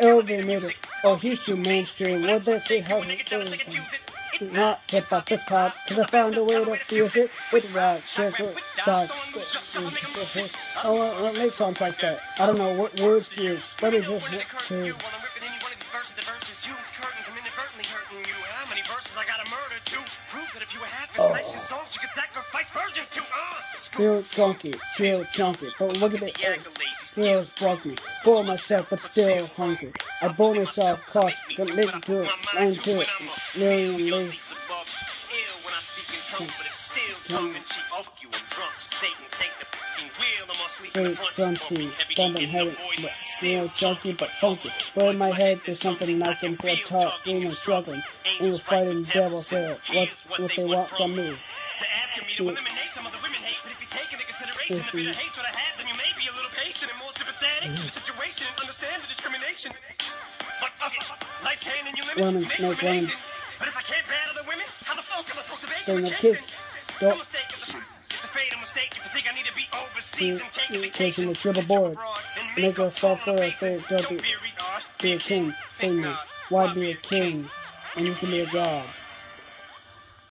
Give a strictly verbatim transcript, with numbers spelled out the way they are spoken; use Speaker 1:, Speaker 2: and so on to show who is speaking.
Speaker 1: elevator. Oh, he's too mainstream. What'd they say? How he is? Not hip hop, it's pop. Cause I found a way to fuse it with rock, shit, with dog. Oh, well, it makes songs like that. I don't know what words to use. Let me just hit to. Feel chunky, feel chunky, but look at it. Feels broke me, full of myself, but still hungry. I bore myself, cost, but make it to it, and to it, million lives. Straight, crunchy, bumping head, real chunky but funky. But in my head, there's something knocking for a talk, game and struggling. We were fighting devils there. What, what they want from me?
Speaker 2: Some of the women hate, but if you take into consideration the bit of hatred I have, then you may be a little patient and more sympathetic to the situation and understand the discrimination. But uh, life's handing you limits,
Speaker 1: Women,
Speaker 2: make
Speaker 1: make
Speaker 2: women
Speaker 1: women.
Speaker 2: But if I can't bear other women, how the fuck am I supposed to make
Speaker 1: Saying
Speaker 2: them
Speaker 1: the
Speaker 2: a
Speaker 1: kids
Speaker 2: No
Speaker 1: don't
Speaker 2: mistake, it's a, it's a fatal mistake if you think I need to be overseas and take a vacation.
Speaker 1: taking the triple board. Make her fall for a fate. Don't be, be a king. Say me. Why be a king? And you can be a god.